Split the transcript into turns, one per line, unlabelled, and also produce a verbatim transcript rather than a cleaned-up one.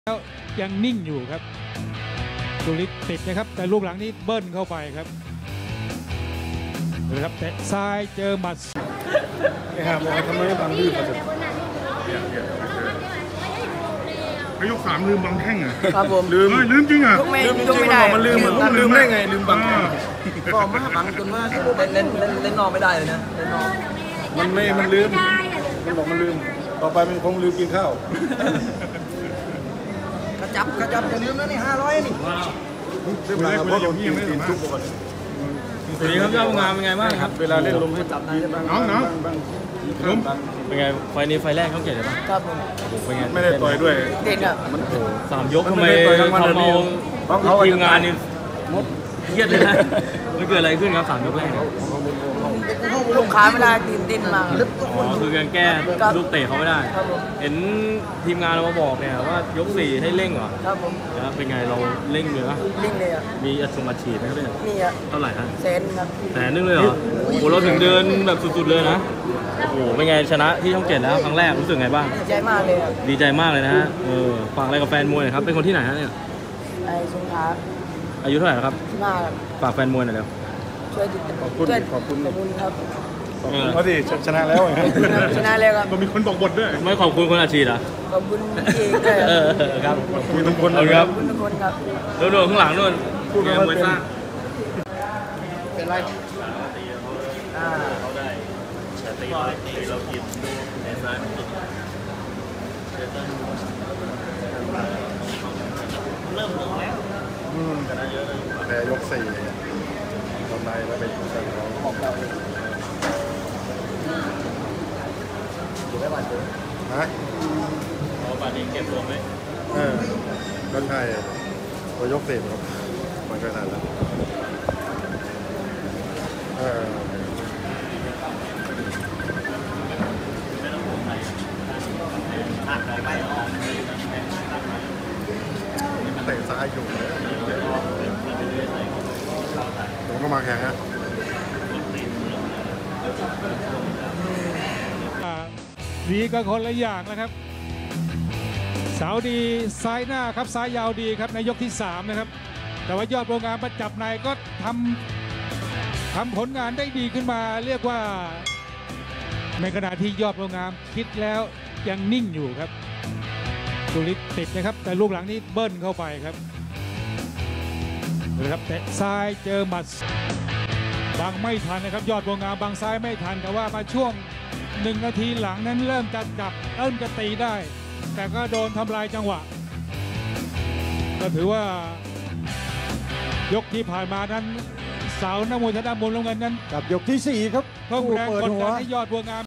แล้วยังนิ่งอยู่ครับสุริศติดนะครับแต่ลูกหลังนี้เบิ้ลเข้าไปครับนะครับแต่ซ้ายเจอหมัด
ไอ้ห่าบอกทำไมบางลืมมาสิไอ้ยกสามลืมบางแข้งอ่ะ
ครับผม
ลืมลืมจริงอ่ะ
ลืมจริงไม่ได้
มันลืมมันลืมได้ไงลืมบางแข้ง
ก็มาบางจนว่าเล่นเล่นเล่นนอกไม่ได้เลยนะเล่นนอก
มันไม่มันลืมมันบอกมันลืมต่อไปมันคงลืมกินข้าว
กระจับกระจับอย่าลืมนะนี่ห้าร้อยนี่
ลืมอะไรเพราะเราพี่ยังไม่ได้ทุกคน
สวัสดีครับเจ้างานเป็นไงบ้างครับ
เวลาเล่นลมให้จับได้บ้างน้องน้องล้ม
เป็นไงไฟนี้ไฟแรกเขาเก่งเลยปะ
ครับผม
เป็นไง
ไม่ได้ต่อยด้วย
เด็กอ่ะ
มันโอ้
สามยกทำไมทำเอาทีมงานนี่เครียดเลยนะมันเกิดอะไรขึ้นครับสามยกแรก
ลูกค้าไม่ได้ตีนตีนมา
อ๋อคือการแก้ลูกเตะเขาไม่ได้เห็นทีมงานเรามาบอกเนี่ยว่ายกสี่ให้เร่งเหรอ
ครับผม
แล้วเป็นไงเราเร่งเลยปะ
เร่งเลยอ่ะ
มีอัดชงอัดฉีดไหมครับเนี่ย
มีอ่ะ
เท่าไหร่ฮะ
แสนครับ
แสนนึงเลยเหรอโอ้โหเราถึงเดินแบบสุดๆเลยนะโอ้โหเป็นไงชนะที่ช่องเจ็ดแล้วครั้งแรกรู้สึกไงบ้าง
ดีใจมากเลย
ดีใจมากเลยนะฮะเออฝากอะไรกับแฟนมวยหน่อยครับเป็นคนที่ไหนฮะเนี่ย
ไอ้สงขลา
อายุเท่าไหร่ครับ
มาก
ฝากแฟนมวยหน่อยเร็ว
ช่วยติดตามขอบคุณขอบคุณขอบคุณครับ
พอดีชนะแล้ว
ชนะแล้วครับ
มันมีคนบอกบทด้วย
ไม่ขอบคุณคนอาชีพอ่ะ
ขอบคุณเองด้วย
ครับ
มีทุกคน
ครับ
ขอบคุณทุกคนครับ
โดนข้างหลังนู่นพูดกันมวยซ่า
เป็นไรอ่า
เขาได้ตีเรากินในซ้ายมันกินเริ่มลงแล้ว
อืมชนะเยอะเลยแต่ยกสี่ตอนในแล้วไปใส่ของออกแล้ว
อยู่ไม่หวานเลย
ฮะ
อ๋อบาดนี้เก็บรวมไหม
เออก็ใช่พอยกสี่ครับมันก็ทันแล้วเออเตะซ้ายอยู่เลยผมก็มาแข่งฮะ
ดีก็คนละอย่างนะครับสาวดีซ้ายหน้าครับซ้ายยาวดีครับในยกที่สามนะครับแต่ว่ายอดโรงงานประจับในก็ทำทำผลงานได้ดีขึ้นมาเรียกว่าในขณะที่ยอดโรงงานคิดแล้วยังนิ่งอยู่ครับสุริศติดนะครับแต่ลูกหลังนี้เบิ้ลเข้าไปครับนะครับแต่ซ้ายเจอหมัดบังไม่ทันนะครับยอดโรงงานบังซ้ายไม่ทันแต่ว่ามาช่วงหนึ่งนาทีหลังนั้นเริ่มจะจับเริ่มจะตีได้แต่ก็โดนทำลายจังหวะก็ถือว่ายกที่ผ่านมานั้นสาวนักมวยชนะมุมน้ำเงินนั้น
กับยกที่สี่ครับ
เพิ่มแรงกดดันให้ยอดบัวงาม